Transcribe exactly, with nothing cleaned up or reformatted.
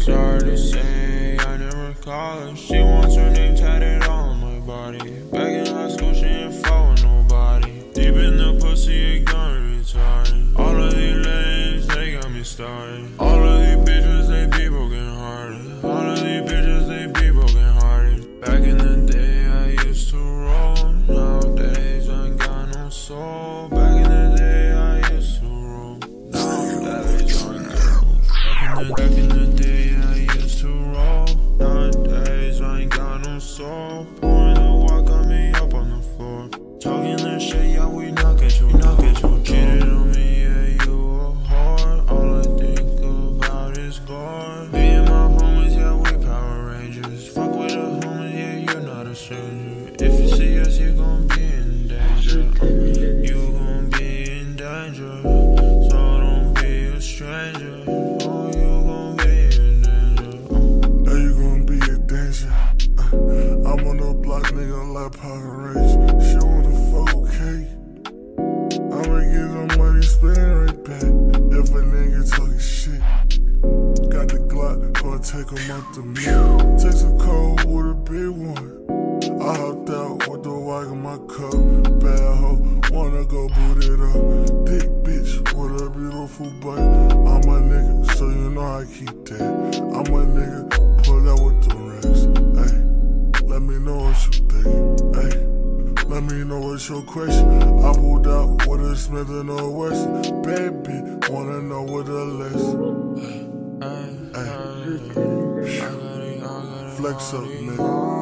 Started saying I never call her. She wants her name tatted on my body. Back in high school, she ain't following nobody. Deep in the pussy, ignoring retarded. All of these lanes, they got me started. All of these bitches, they be broken hearted. All of these bitches, they be broken hearted. Back in the day, I used to roll. Nowadays, I ain't got no soul. Back in the day, I used to roll. Nowadays, I ain't got no soul. Back in the day, I used to roll. Nowadays, I ain't got no soul. Pouring the walk got me up on the floor. Talking that shit, yeah, we knock at you, knock at you. Cheated on me, yeah, you a whore. All I think about is gore. Me and my homies, yeah, we Power Rangers. Fuck with the homies, yeah, you're not a stranger. If you see us, you're gon' be in danger. You gon' be in danger. So don't be a stranger. Oh, you gon' be in danger. Now you gon' be in danger. uh, I'm on the block, nigga, like Power Rangers. She wanna fuck, okay? I'ma get no money, spend it right back. If a nigga talking shit, got the Glock, gonna take him out the mill. Take some cold with a big one. I hopped out with the wag in my cup. Bad hoe, wanna go boot it up. Dick bitch with a beautiful butt. I'm a nigga, so you know I keep that. I'm a nigga, pull out with the rest. Ay, let me know what you think. Ay, let me know what's your question. I pulled out with a Smith and a Wesson. Bad bitch, wanna know what the lesson. Ay, flex up, nigga.